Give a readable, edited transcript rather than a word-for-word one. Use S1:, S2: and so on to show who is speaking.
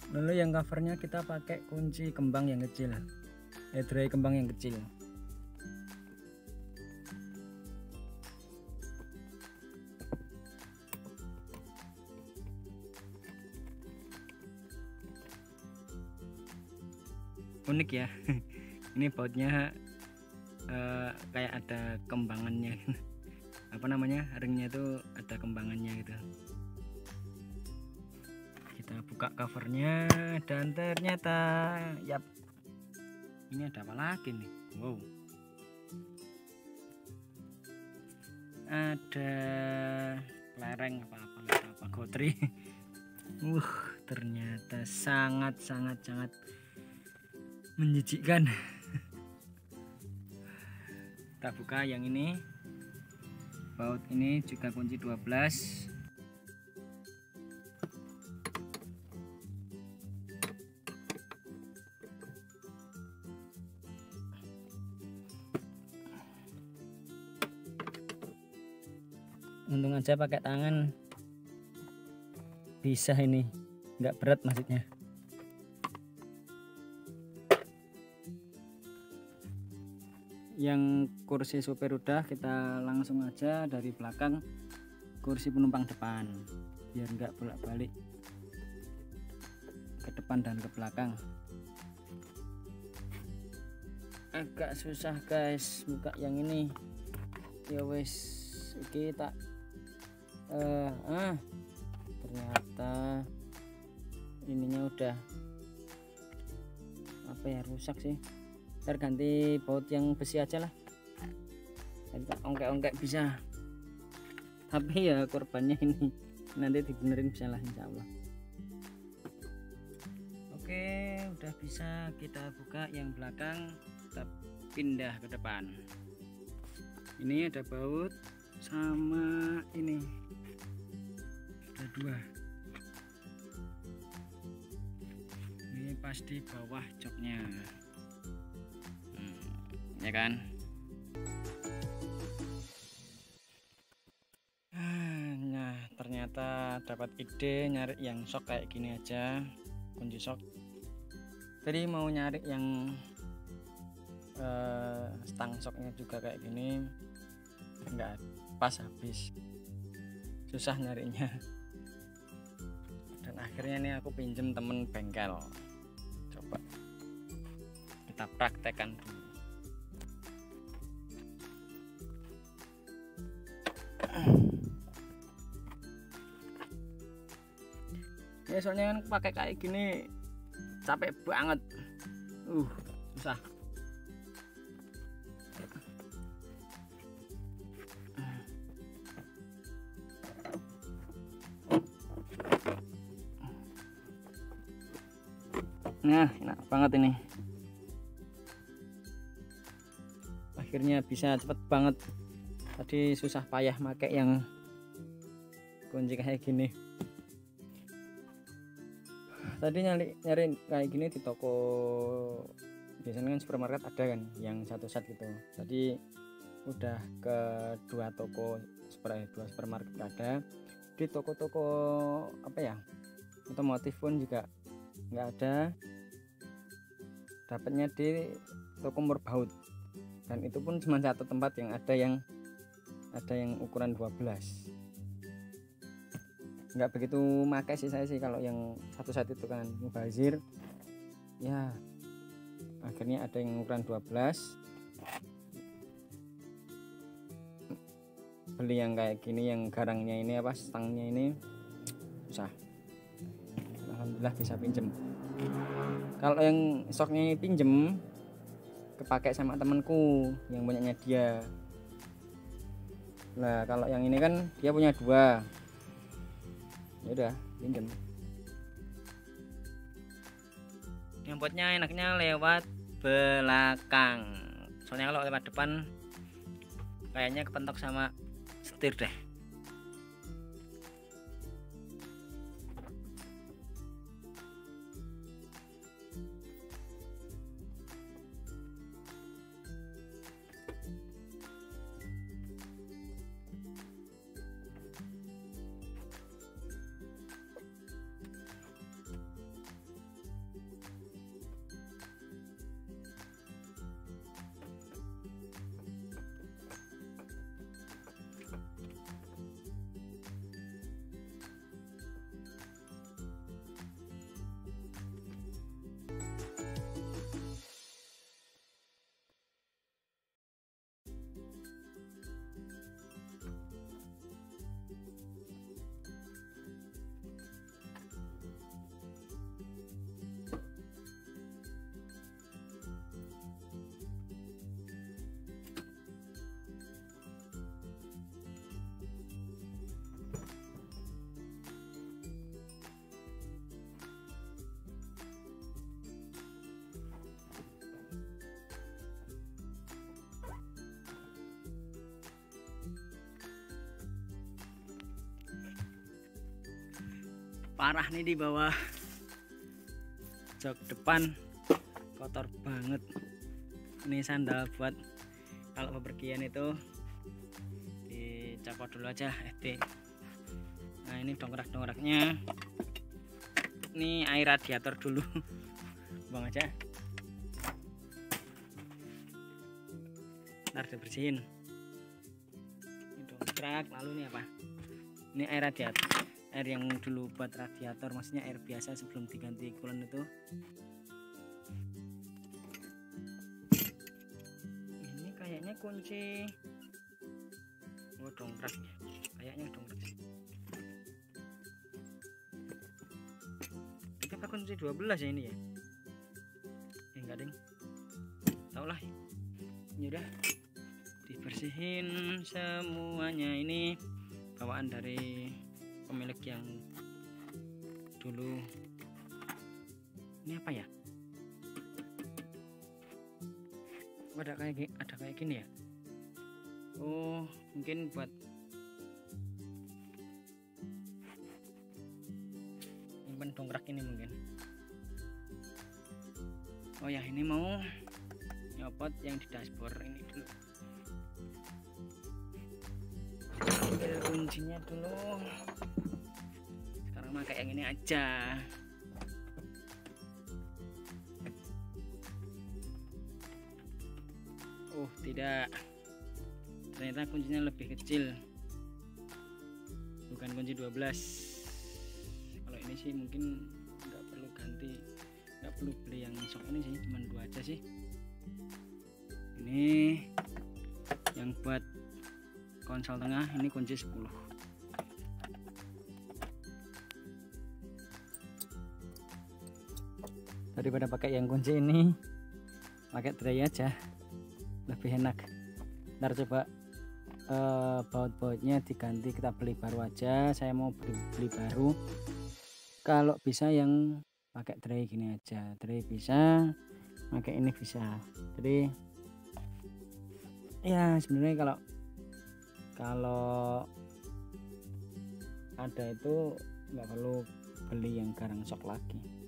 S1: Lalu yang covernya kita pakai kunci kembang yang kecil, dry kembang yang kecil. Unik ya. Ini bautnya kayak ada kembangannya. Apa namanya, ringnya itu ada kembangannya gitu. Kita buka covernya dan ternyata yap, ini ada apa lagi nih. Wow, ada lereng apa gotri. Ternyata sangat menjijikkan. Kita buka yang ini. Baut ini juga kunci 12. Untung aja pakai tangan bisa, ini nggak berat maksudnya. Yang kursi supir udah, kita langsung aja dari belakang kursi penumpang depan biar nggak bolak-balik ke depan dan ke belakang. Agak susah guys buka yang ini ya wes. Kita ternyata ininya udah apa ya, rusak sih. Ntar ganti baut yang besi aja lah, ongkek-ongkek bisa, tapi ya korbannya ini nanti dibenerin bisa lah insya Allah. Oke, udah bisa kita buka yang belakang, kita pindah ke depan. Ini ada baut sama ini ada dua, ini pas di bawah joknya, ya kan. Nah ternyata dapat ide nyari yang shock kayak gini aja, kunci shock. Tadi mau nyari yang stang shocknya juga kayak gini, enggak pas, habis, susah nyarinya. Dan akhirnya ini aku pinjem temen bengkel, coba kita praktekkan dulu. Ya soalnya kan pakai kayak gini capek banget, susah. Nah enak banget ini, akhirnya bisa cepet banget. Tadi susah payah pakai yang kunci kayak gini. Tadi nyari kayak gini di toko, biasanya kan supermarket ada kan yang satu set gitu. Tadi udah ke dua toko, dua supermarket ada. Di toko-toko apa ya, otomotif pun juga nggak ada. Dapatnya di toko Murbaut, dan itu pun cuma satu tempat yang ada yang ukuran 12. Nggak begitu makai sih saya sih kalau yang satu-satu itu kan mubazir ya. Akhirnya ada yang ukuran 12, beli yang kayak gini, yang garangnya ini apa, stangnya ini susah. Alhamdulillah bisa pinjem. Kalau yang stoknya ini pinjem, kepakai sama temanku yang punyanya dia. Nah kalau yang ini kan dia punya dua, ya udah pinjem. Nyambutnya enaknya lewat belakang, soalnya kalau lewat depan kayaknya kepentok sama setir deh. parah nih di bawah jok depan, kotor banget. Ini sandal buat kalau bepergian itu dicopot dulu aja Nah ini dongkrak-dongkraknya, ini air radiator dulu buang aja, ntar dibersihin. Ini dongkrak. Lalu ini apa, ini air radiator, air yang dulu buat radiator, maksudnya air biasa sebelum diganti coolant itu. Ini kayaknya kunci, oh dongkrak, kayaknya dongkrak sih. Ini apa kunci 12 ya ini ya? Enggak ding, tau lah. Ini udah dibersihin semuanya. Ini bawaan dari pemilik yang dulu. Ini apa ya? Oh, ada kayak gini ya. Oh mungkin buat nyimpen dongkrak ini mungkin. Oh ya, ini mau nyopot yang di dashboard ini dulu. Ambil kuncinya dulu. Sekarang pakai yang ini aja. Oh tidak, ternyata kuncinya lebih kecil, bukan kunci 12. Kalau ini sih mungkin nggak perlu ganti, nggak perlu beli yang shock ini sih, cuma 2 aja sih. Ini yang buat konsol tengah, ini kunci 10. Daripada pakai yang kunci ini, pakai tray aja, lebih enak. Ntar coba baut-bautnya diganti, kita beli baru aja. Saya mau beli baru. Kalau bisa yang pakai tray gini aja, tray bisa, pakai ini bisa. Jadi ya sebenarnya kalau ada itu nggak perlu beli yang garang shock lagi.